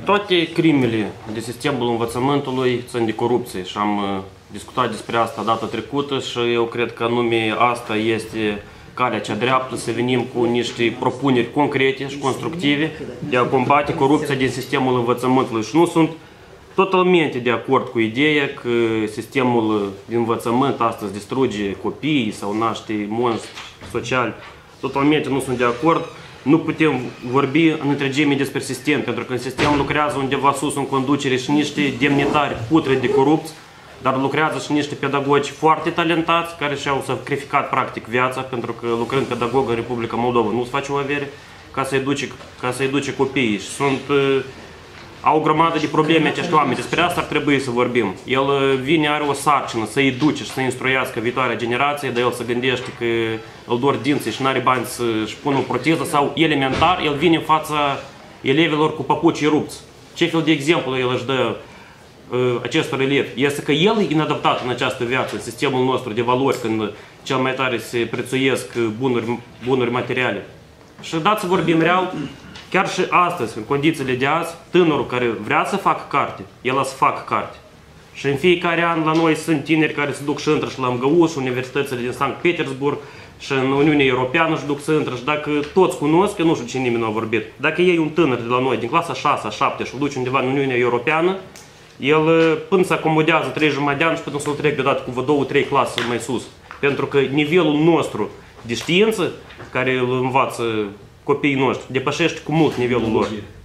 Toate crimele de sistemul învățământului sunt de corupție și am discutat despre asta data trecută și eu cred că anume asta este calea cea dreaptă, să venim cu niște propuneri concrete și constructive de a combate corupția din sistemul învățământului. Și nu sunt totalmente de acord cu ideea că sistemul de învățământ astăzi distruge copiii sau naște monstri sociali. Totalmente nu sunt de acord. Nu putem vorbi în întregime despre sistem, pentru că în sistem lucrează undeva sus în conducere și niște demnitari putre de corupți, dar lucrează și niște pedagogi foarte talentați, care și-au sacrificat practic viața, pentru că lucrând pedagog în Republica Moldova nu-ți face o avere ca să educe copiii. Și au o grămadă de probleme acești oameni, despre asta ar trebui să vorbim. El vine, are o sarcină să educe și să instruiască viitoarea generație, dar el se gândește că îl dor dinții și nu are bani să-și pună o proteză sau elementar, el vine în fața elevilor cu papucii rupți. Ce fel de exemplu el își dă acestor elevi? Este că el e inadaptat în această viață, în sistemul nostru de valori, când cel mai tare se prețuiesc bunuri materiale. Și dați să vorbim real, chiar și astăzi, în condițiile de azi, tânărul care vrea să facă carte, el a să facă carte. Și în fiecare an la noi sunt tineri care se duc și intră și la MGU și universitățile din Sankt Petersburg și în Uniunea Europeană și duc să intră. Și dacă toți cunosc, eu nu știu ce nimeni nu a vorbit, dacă iei un tânăr de la noi, din clasa 6, 7 și îl duci undeva în Uniunea Europeană, el până se acomodează 3 de ani și până să-l trec deodată cu 2-3 clase mai sus. Pentru că nivelul nostru de știință, care îl învață copiii noștri, depășește cu mult nivelul lor.